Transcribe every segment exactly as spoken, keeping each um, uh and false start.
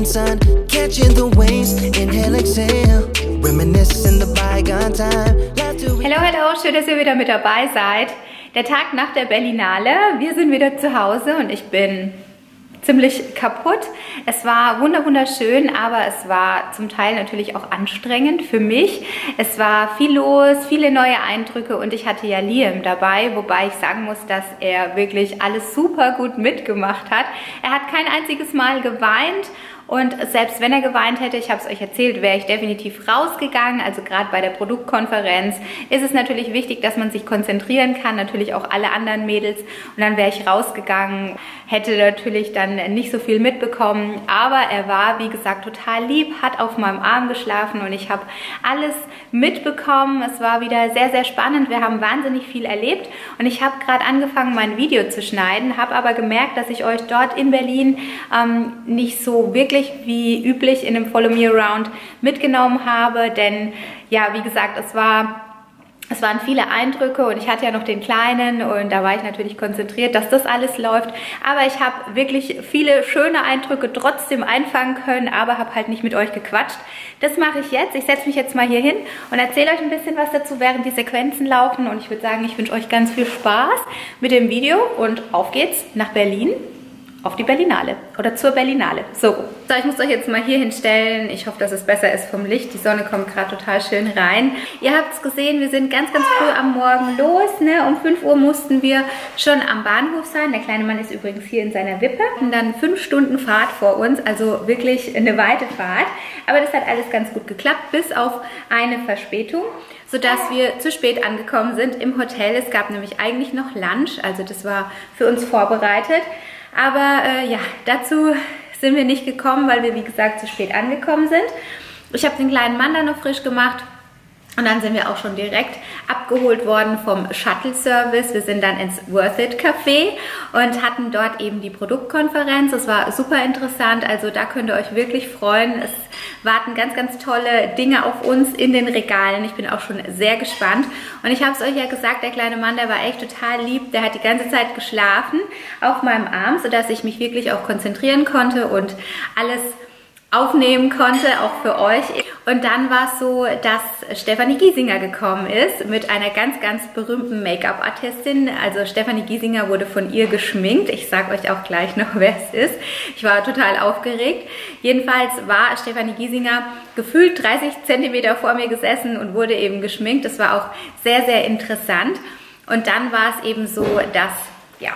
sun, catching the waves, inhale, exhale, reminiscing the bygone time. Hallo, hallo, schön, dass ihr wieder mit dabei seid. Der Tag nach der Berlinale, wir sind wieder zu Hause und ich bin ziemlich kaputt. Es war wunderschön, aber es war zum Teil natürlich auch anstrengend für mich. Es war viel los, viele neue Eindrücke und ich hatte ja Liam dabei, wobei ich sagen muss, dass er wirklich alles super gut mitgemacht hat. Er hat kein einziges Mal geweint. Und selbst wenn er geweint hätte, ich habe es euch erzählt, wäre ich definitiv rausgegangen. Also gerade bei der Produktkonferenz ist es natürlich wichtig, dass man sich konzentrieren kann, natürlich auch alle anderen Mädels. Und dann wäre ich rausgegangen, hätte natürlich dann nicht so viel mitbekommen. Aber er war, wie gesagt, total lieb, hat auf meinem Arm geschlafen und ich habe alles mitbekommen. Es war wieder sehr, sehr spannend. Wir haben wahnsinnig viel erlebt und ich habe gerade angefangen, mein Video zu schneiden, habe aber gemerkt, dass ich euch dort in Berlin ähm, nicht so wirklich wie üblich in dem Follow Me Around mitgenommen habe, denn ja, wie gesagt, es war es waren viele Eindrücke und ich hatte ja noch den Kleinen und da war ich natürlich konzentriert, dass das alles läuft, aber ich habe wirklich viele schöne Eindrücke trotzdem einfangen können, aber habe halt nicht mit euch gequatscht. Das mache ich jetzt. Ich setze mich jetzt mal hier hin und erzähle euch ein bisschen was dazu, während die Sequenzen laufen und ich würde sagen, ich wünsche euch ganz viel Spaß mit dem Video und auf geht's nach Berlin. Auf die Berlinale oder zur Berlinale. So, so, ich muss euch jetzt mal hier hinstellen. Ich hoffe, dass es besser ist vom Licht. Die Sonne kommt gerade total schön rein. Ihr habt es gesehen, wir sind ganz, ganz früh am Morgen los. Ne? Um fünf Uhr mussten wir schon am Bahnhof sein. Der kleine Mann ist übrigens hier in seiner Wippe. Und dann fünf Stunden Fahrt vor uns, also wirklich eine weite Fahrt. Aber das hat alles ganz gut geklappt, bis auf eine Verspätung, sodass wir zu spät angekommen sind im Hotel. Es gab nämlich eigentlich noch Lunch, also das war für uns vorbereitet. Aber äh, ja, dazu sind wir nicht gekommen, weil wir, wie gesagt, zu spät angekommen sind. Ich habe den kleinen Mann dann noch frisch gemacht und dann sind wir auch schon direkt abgeholt worden vom Shuttle-Service. Wir sind dann ins Worth It Café und hatten dort eben die Produktkonferenz. Es war super interessant, also da könnt ihr euch wirklich freuen. Es warten ganz, ganz tolle Dinge auf uns in den Regalen. Ich bin auch schon sehr gespannt. Und ich habe es euch ja gesagt, der kleine Mann, der war echt total lieb. Der hat die ganze Zeit geschlafen auf meinem Arm, sodass ich mich wirklich auch konzentrieren konnte und alles aufnehmen konnte, auch für euch. Und dann war es so, dass Stefanie Giesinger gekommen ist mit einer ganz, ganz berühmten Make-up-Artistin. Also Stefanie Giesinger wurde von ihr geschminkt. Ich sage euch auch gleich noch, wer es ist. Ich war total aufgeregt. Jedenfalls war Stefanie Giesinger gefühlt dreißig Zentimeter vor mir gesessen und wurde eben geschminkt. Das war auch sehr, sehr interessant. Und dann war es eben so, dass, ja,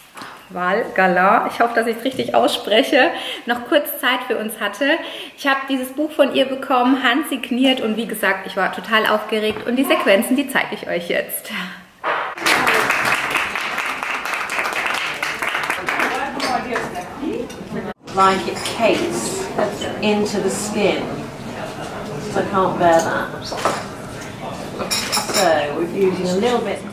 Val Galant, ich hoffe, dass ich es richtig ausspreche, noch kurz Zeit für uns hatte. Ich habe dieses Buch von ihr bekommen, handsigniert und wie gesagt, ich war total aufgeregt und die Sequenzen, die zeige ich euch jetzt. Like it cakes into the skin, so I can't bear that. So we're using a little bit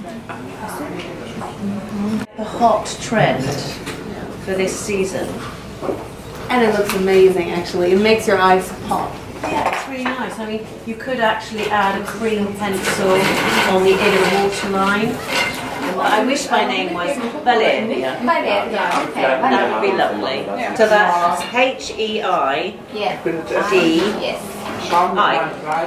the hot trend for this season. And it looks amazing actually. It makes your eyes pop. Yeah, it's really nice. I mean, you could actually add a cream pencil on the inner waterline. I wish my name was Valeria. Valeria, okay. That would be lovely. So that's H E I D I.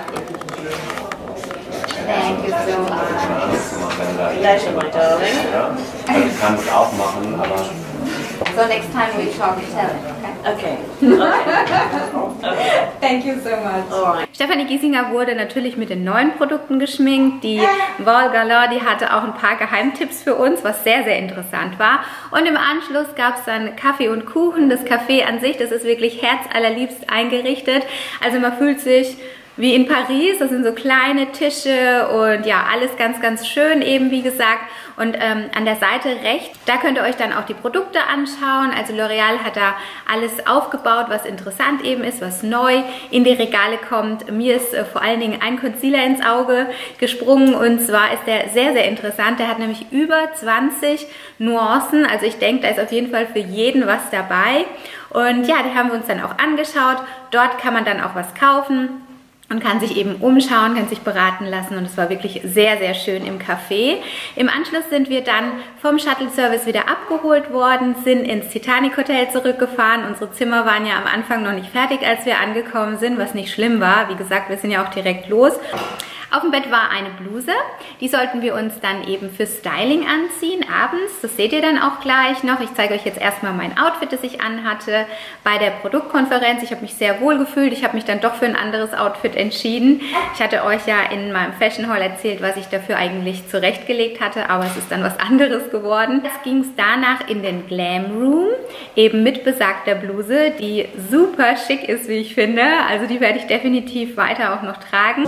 Thank you so much. Pleasure, my darling. Ja, also ich kann es auch machen, aber... So next time we talk, tell it, okay? Okay. Okay. Okay. Thank you so much. Alright. Stefanie Giesinger wurde natürlich mit den neuen Produkten geschminkt. Die Val Galant, die hatte auch ein paar Geheimtipps für uns, was sehr, sehr interessant war. Und im Anschluss gab es dann Kaffee und Kuchen. Das Café an sich, das ist wirklich herzallerliebst eingerichtet. Also man fühlt sich wie in Paris, das sind so kleine Tische und ja, alles ganz, ganz schön eben, wie gesagt. Und ähm, an der Seite rechts, da könnt ihr euch dann auch die Produkte anschauen. Also L'Oreal hat da alles aufgebaut, was interessant eben ist, was neu in die Regale kommt. Mir ist äh, vor allen Dingen ein Concealer ins Auge gesprungen und zwar ist der sehr, sehr interessant. Der hat nämlich über zwanzig Nuancen, also ich denke, da ist auf jeden Fall für jeden was dabei. Und ja, die haben wir uns dann auch angeschaut. Dort kann man dann auch was kaufen. und kann sich eben umschauen, kann sich beraten lassen und es war wirklich sehr, sehr schön im Café. Im Anschluss sind wir dann vom Shuttle-Service wieder abgeholt worden, sind ins Titanic Hotel zurückgefahren. Unsere Zimmer waren ja am Anfang noch nicht fertig, als wir angekommen sind, was nicht schlimm war. Wie gesagt, wir sind ja auch direkt los. Auf dem Bett war eine Bluse, die sollten wir uns dann eben für Styling anziehen, abends. Das seht ihr dann auch gleich noch. Ich zeige euch jetzt erstmal mein Outfit, das ich anhatte bei der Produktkonferenz. Ich habe mich sehr wohl gefühlt. Ich habe mich dann doch für ein anderes Outfit entschieden. Ich hatte euch ja in meinem Fashion Haul erzählt, was ich dafür eigentlich zurechtgelegt hatte, aber es ist dann was anderes geworden. Jetzt ging es danach in den Glam Room, eben mit besagter Bluse, die super schick ist, wie ich finde. Also die werde ich definitiv weiter auch noch tragen.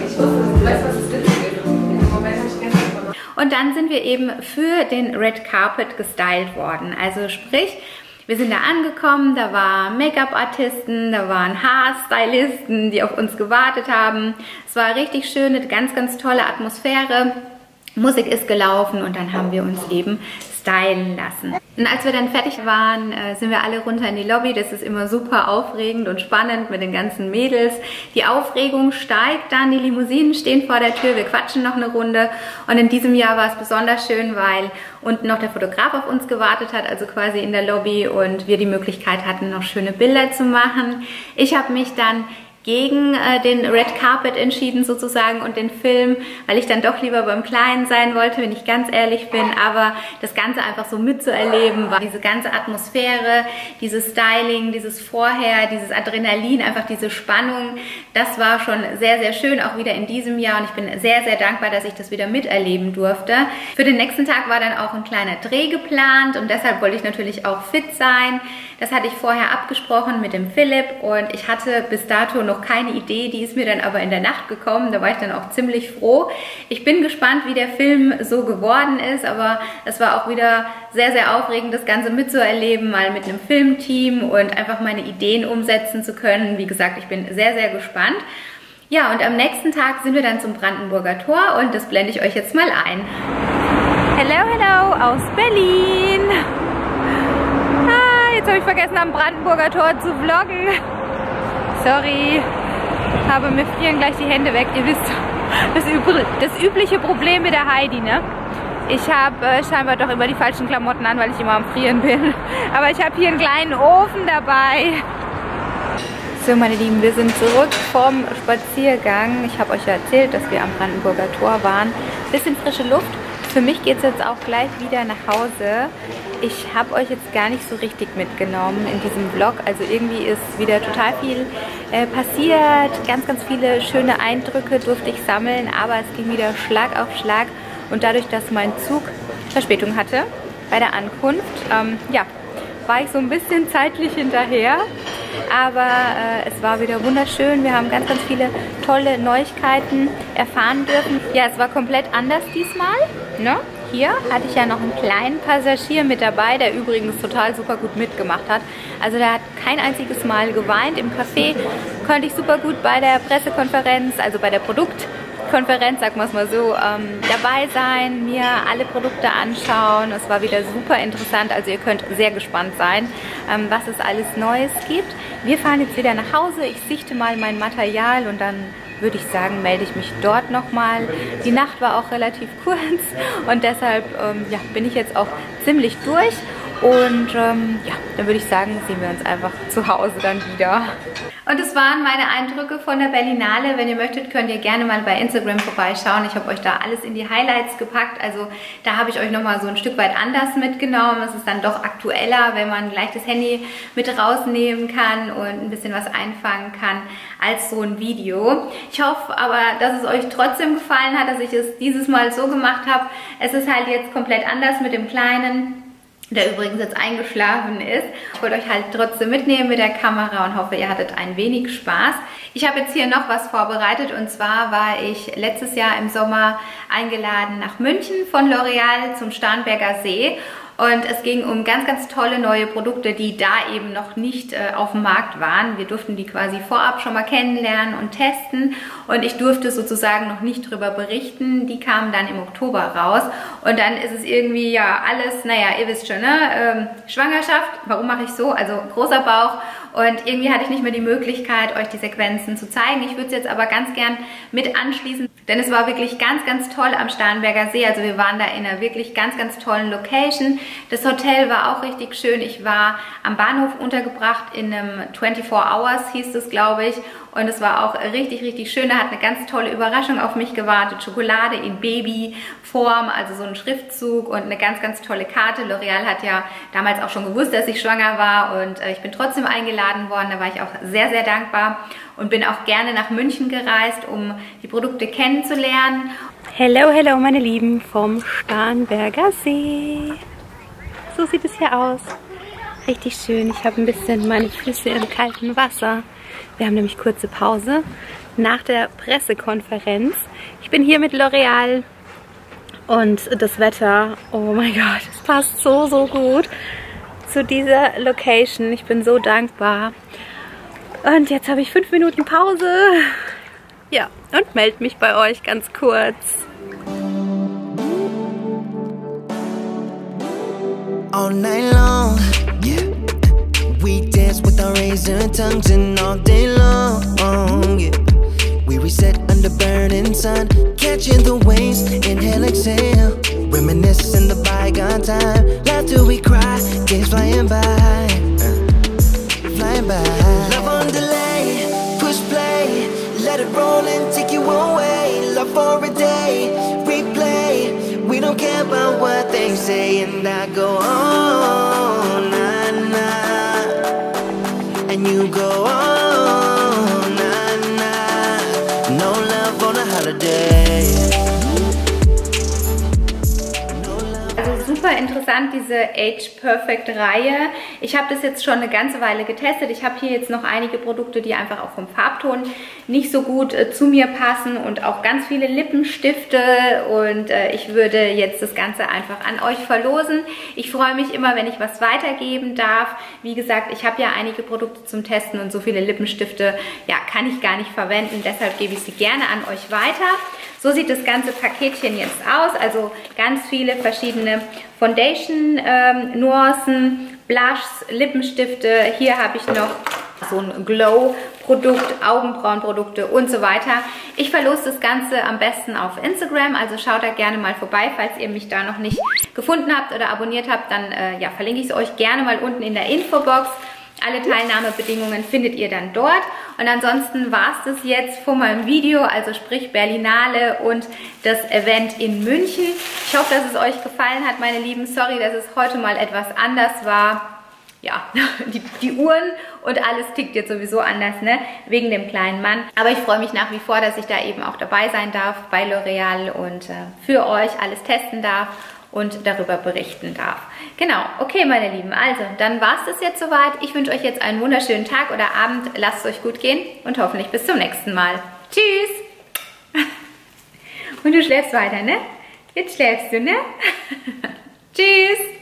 Und dann sind wir eben für den Red Carpet gestylt worden. Also sprich, wir sind da angekommen, da waren Make-up-Artisten, da waren Haarstylisten, die auf uns gewartet haben. Es war richtig schön, eine ganz, ganz tolle Atmosphäre. Musik ist gelaufen und dann haben wir uns eben stylen lassen. Und als wir dann fertig waren, sind wir alle runter in die Lobby. Das ist immer super aufregend und spannend mit den ganzen Mädels. Die Aufregung steigt dann, die Limousinen stehen vor der Tür, wir quatschen noch eine Runde. Und in diesem Jahr war es besonders schön, weil unten noch der Fotograf auf uns gewartet hat, also quasi in der Lobby, und wir die Möglichkeit hatten, noch schöne Bilder zu machen. Ich habe mich dann gegen äh, den Red Carpet entschieden sozusagen und den Film, weil ich dann doch lieber beim Kleinen sein wollte, wenn ich ganz ehrlich bin, aber das Ganze einfach so mitzuerleben, war diese ganze Atmosphäre, dieses Styling, dieses Vorher, dieses Adrenalin, einfach diese Spannung, das war schon sehr, sehr schön, auch wieder in diesem Jahr, und ich bin sehr, sehr dankbar, dass ich das wieder miterleben durfte. Für den nächsten Tag war dann auch ein kleiner Dreh geplant und deshalb wollte ich natürlich auch fit sein. Das hatte ich vorher abgesprochen mit dem Philipp und ich hatte bis dato noch keine Idee, die ist mir dann aber in der Nacht gekommen, da war ich dann auch ziemlich froh. Ich bin gespannt, wie der Film so geworden ist, aber es war auch wieder sehr, sehr aufregend, das Ganze mitzuerleben, mal mit einem Filmteam und einfach meine Ideen umsetzen zu können. Wie gesagt, ich bin sehr, sehr gespannt. Ja, und am nächsten Tag sind wir dann zum Brandenburger Tor und das blende ich euch jetzt mal ein. Hello, hello aus Berlin. Ah, jetzt habe ich vergessen, am Brandenburger Tor zu vloggen. Sorry, aber mir frieren gleich die Hände weg. Ihr wisst, das, übr das übliche Problem mit der Heidi, ne? Ich habe äh, scheinbar doch immer die falschen Klamotten an, weil ich immer am Frieren bin. Aber ich habe hier einen kleinen Ofen dabei. So, meine Lieben, wir sind zurück vom Spaziergang. Ich habe euch ja erzählt, dass wir am Brandenburger Tor waren. Bisschen frische Luft. Für mich geht es jetzt auch gleich wieder nach Hause. Ich habe euch jetzt gar nicht so richtig mitgenommen in diesem Vlog. Also irgendwie ist wieder total viel äh, passiert. Ganz, ganz viele schöne Eindrücke durfte ich sammeln. Aber es ging wieder Schlag auf Schlag. Und dadurch, dass mein Zug Verspätung hatte bei der Ankunft, ähm, ja, war ich so ein bisschen zeitlich hinterher. Aber äh, es war wieder wunderschön. Wir haben ganz, ganz viele tolle Neuigkeiten erfahren dürfen. Ja, es war komplett anders diesmal, ne? Hier hatte ich ja noch einen kleinen Passagier mit dabei, der übrigens total super gut mitgemacht hat. Also der hat kein einziges Mal geweint. Im Café konnte ich super gut bei der Pressekonferenz, also bei der Produktkonferenz, sagen wir es mal so, ähm, dabei sein, mir alle Produkte anschauen. Es war wieder super interessant, also ihr könnt sehr gespannt sein, ähm, was es alles Neues gibt. Wir fahren jetzt wieder nach Hause. Ich sichte mal mein Material und dann würde ich sagen, melde ich mich dort nochmal. Die Nacht war auch relativ kurz und deshalb ähm, ja, bin ich jetzt auch ziemlich durch. Und ähm, ja, dann würde ich sagen, sehen wir uns einfach zu Hause dann wieder. Und das waren meine Eindrücke von der Berlinale. Wenn ihr möchtet, könnt ihr gerne mal bei Instagram vorbeischauen. Ich habe euch da alles in die Highlights gepackt. Also da habe ich euch nochmal so ein Stück weit anders mitgenommen. Es ist dann doch aktueller, wenn man gleich das Handy mit rausnehmen kann und ein bisschen was einfangen kann als so ein Video. Ich hoffe aber, dass es euch trotzdem gefallen hat, dass ich es dieses Mal so gemacht habe. Es ist halt jetzt komplett anders mit dem Kleinen, der übrigens jetzt eingeschlafen ist. Ich wollte euch halt trotzdem mitnehmen mit der Kamera und hoffe, ihr hattet ein wenig Spaß. Ich habe jetzt hier noch was vorbereitet und zwar war ich letztes Jahr im Sommer eingeladen nach München von L'Oreal zum Starnberger See. Und es ging um ganz, ganz tolle neue Produkte, die da eben noch nicht äh, auf dem Markt waren. Wir durften die quasi vorab schon mal kennenlernen und testen. Und ich durfte sozusagen noch nicht drüber berichten. Die kamen dann im Oktober raus. Und dann ist es irgendwie ja alles, naja, ihr wisst schon, ne? Ähm, Schwangerschaft, warum mache ich so? Also großer Bauch und irgendwie hatte ich nicht mehr die Möglichkeit, euch die Sequenzen zu zeigen. Ich würde es jetzt aber ganz gern mit anschließen, denn es war wirklich ganz, ganz toll am Starnberger See. Also wir waren da in einer wirklich ganz, ganz tollen Location. Das Hotel war auch richtig schön. Ich war am Bahnhof untergebracht in einem vierundzwanzig Hours, hieß es, glaube ich. Und es war auch richtig, richtig schön. Da hat eine ganz tolle Überraschung auf mich gewartet. Schokolade in Babyform, also so ein Schriftzug und eine ganz, ganz tolle Karte. L'Oreal hat ja damals auch schon gewusst, dass ich schwanger war und äh, ich bin trotzdem eingeladen worden. Da war ich auch sehr, sehr dankbar und bin auch gerne nach München gereist, um die Produkte kennenzulernen. Hello, hello, meine Lieben vom Starnberger See. So sieht es hier aus. Richtig schön. Ich habe ein bisschen meine Füße im kalten Wasser. Wir haben nämlich kurze Pause nach der Pressekonferenz. Ich bin hier mit L'Oreal und das Wetter, oh mein Gott, es passt so, so gut zu dieser Location. Ich bin so dankbar. Und jetzt habe ich fünf Minuten Pause. Ja, und melde mich bei euch ganz kurz. All night long, yeah. We dance with our razor tongues and all day long, yeah. We reset under burning sun, catching the waves, inhale, exhale, reminiscing the bygone time. Laugh till we cry, days flying by, uh, flying by. Love on delay, push play, let it roll and take you away. Love for a day, replay. We don't care about what they say, and I go on, nah, nah. And you go on, nah, nah. No love on a holiday. Also super interessant, diese Age Perfect Reihe. Ich habe das jetzt schon eine ganze Weile getestet. Ich habe hier jetzt noch einige Produkte, die einfach auch vom Farbton nicht so gut äh, zu mir passen und auch ganz viele Lippenstifte, und äh, ich würde jetzt das Ganze einfach an euch verlosen. Ich freue mich immer, wenn ich was weitergeben darf. Wie gesagt, ich habe ja einige Produkte zum Testen und so viele Lippenstifte, ja, kann ich gar nicht verwenden. Deshalb gebe ich sie gerne an euch weiter. So sieht das ganze Paketchen jetzt aus. Also ganz viele verschiedene Foundation-Nuancen, ähm, Blushs, Lippenstifte. Hier habe ich noch so ein Glow-Produkt, Augenbrauenprodukte und so weiter. Ich verlose das Ganze am besten auf Instagram, also schaut da gerne mal vorbei, falls ihr mich da noch nicht gefunden habt oder abonniert habt, dann äh, ja, verlinke ich es euch gerne mal unten in der Infobox. Alle Teilnahmebedingungen findet ihr dann dort. Und ansonsten war es das jetzt von meinem Video, also sprich Berlinale und das Event in München. Ich hoffe, dass es euch gefallen hat, meine Lieben. Sorry, dass es heute mal etwas anders war. Ja, die, die Uhren und alles tickt jetzt sowieso anders, ne? Wegen dem kleinen Mann. Aber ich freue mich nach wie vor, dass ich da eben auch dabei sein darf bei L'Oreal und äh, für euch alles testen darf und darüber berichten darf. Genau, okay meine Lieben, also dann war es das jetzt soweit. Ich wünsche euch jetzt einen wunderschönen Tag oder Abend. Lasst es euch gut gehen und hoffentlich bis zum nächsten Mal. Tschüss! Und du schläfst weiter, ne? Jetzt schläfst du, ne? Tschüss!